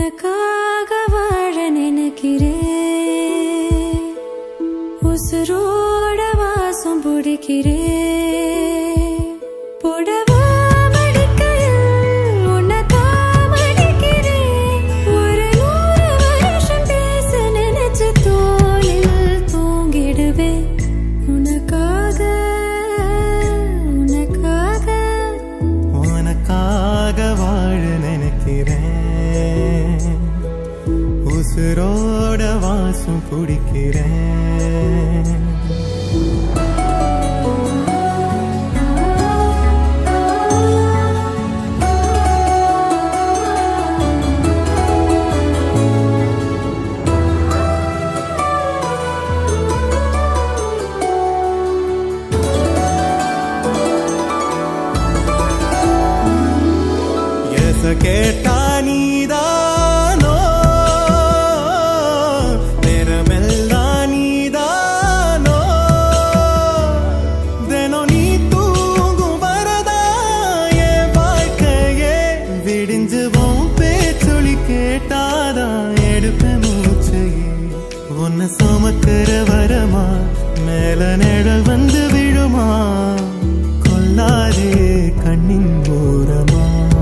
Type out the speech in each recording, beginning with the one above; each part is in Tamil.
உனக்காக வாழ நினைக்கிறேன், உசுரோட வாசம் பிடிக்கிறேன். புடவா மடிக்கையில் உன்னைத்தான் மடிக்கிறேன். ஒரு 100 வருஷம் பேச நினைச்சு தோளில் தூங்கிடுவேன். உனக்காக உனக்காக உனக்காக வாழ நினைக்கிறேன், உசுரோட வாசம் பிடிக்கிறேன். கேட்டா நீதானோ, நேரமெல்லாம் நீதானோ, தினம் நீ தூங்கும் வரதா என் வாழ்க்கையே. விடிஞ்சுவோம் பேச்சொலி கேட்டாதான் எடுப்ப மூச்சையே. உன்னை சுமக்கிற வரமா மேல நிழல் வந்து விழுமா, கொல்லாதே கண்ணின் ஓரமா.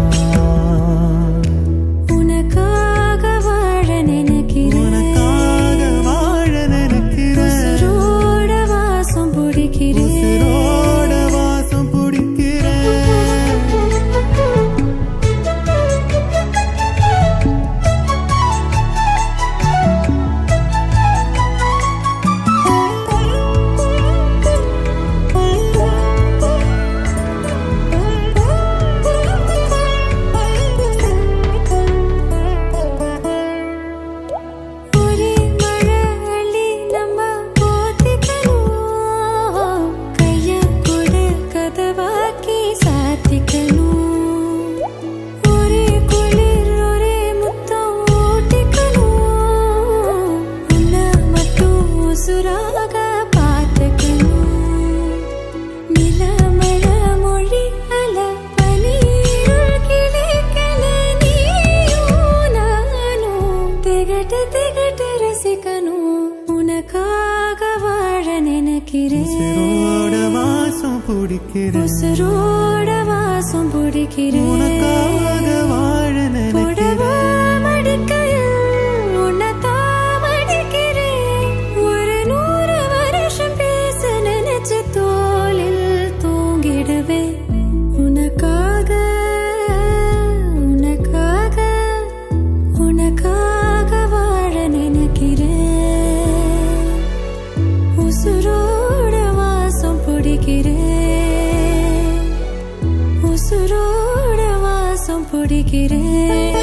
உனக்காக வாழ நினைக்கிறேன், உசுரோட வாசம் பிடிக்கிறேன். உசுரோட வாசம் பிடிக்கிறேன். உனக்காக வாழ நினைக்கிறேன், மடிக்கையில் உன்னைத்தான் மடிக்கிறேன். ஒரு 100 வருஷம் பேச நினைச்சு தோளில் தூங்கிடுவேன். உனக்காக உனக்காக உனக்காக வாழ நினைக்கிறேன், உசுரோட வாசம் பிடிக்கிறேன். உசுரோட வாசம் பிடிக்கிறேன்.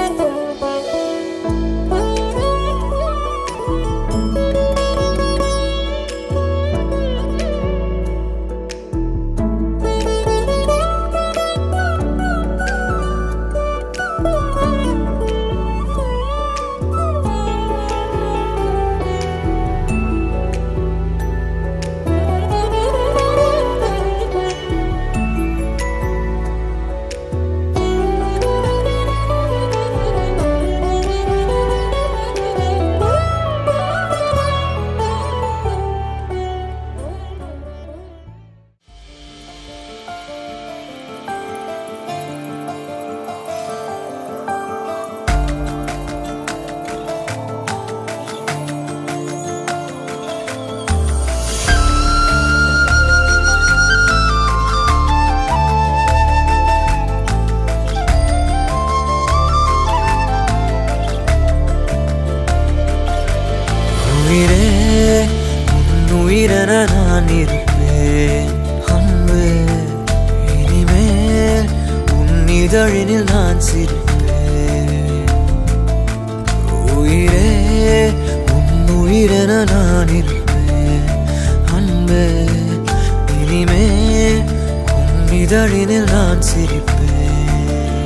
உயிரென நான் இருப்பேன் அன்பு, இனிமேல் உன் இதழினில் நான் சிரிப்பேன். உயிரே உன் உயிரென நான் இருப்பேன் அன்பு, இனிமேல் உன் இதழினில் நான் சிரிப்பேன்.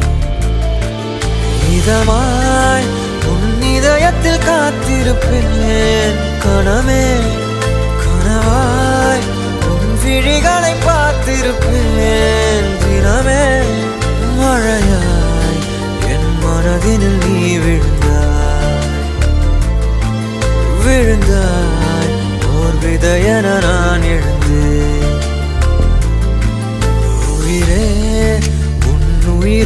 இதமாய் உன் இதயத்தில் காத்திருப்பேன் கணமே, கனவாய் உன் விழிகளை பார்த்திருப்பேன் தினமே. மழையாய் என் மனதினில் நீ விழு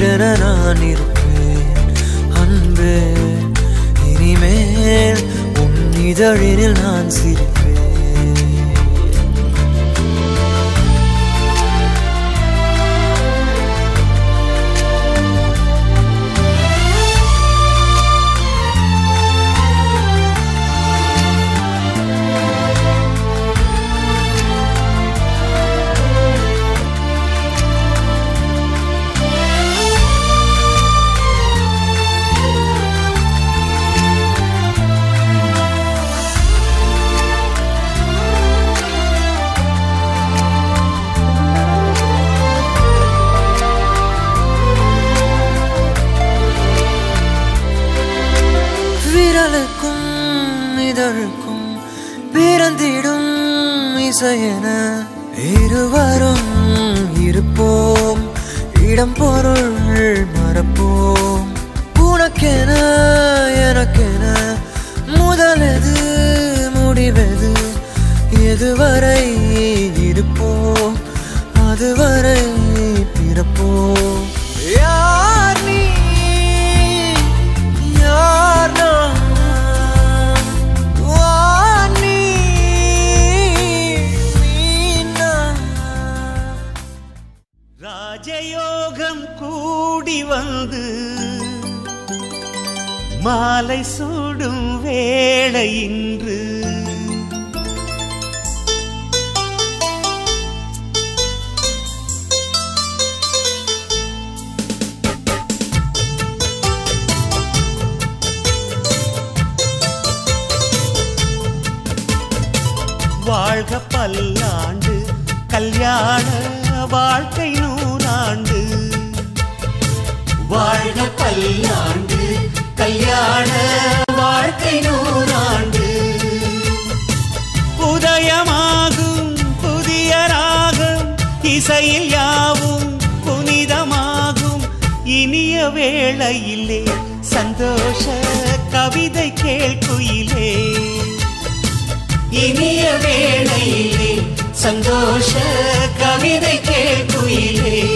உயிரென நான் இருப்பேன் அன்பே. இனிமேல் உன் இதழினில் நான் சிரிப்பேன். விரலுக்கும் இதழுக்கும் பிறந்திடும் இசையென இருவரும் இருப்போம். இடம் பொருள் மறப்போம். உனக்கென எனக்கென முதலெது முடிவெது? எதுவரை இருப்போம் அதுவரை பிறப்போம். யார் நீ யார் நான்? வானி நான். ராஜயோகம் கூடி வந்து மாலை சூடும் வேளை இன்று. வாழ்க பல்லாண்டு கல்யாண வாழ்க்கை 100 ஆண்டு. வாழ்க பல்லாண்டு கல்யாண வாழ்க்கை 100 ஆண்டு. உதயமாகும் புதிய ராகம் இசையில் யாவும் புனிதமாகும். இனிய வேளையிலே சந்தோஷ கவிதை கேள்குயிலே. இனிய வேளையிலே சந்தோஷ கவிதை கேள்குயிலே.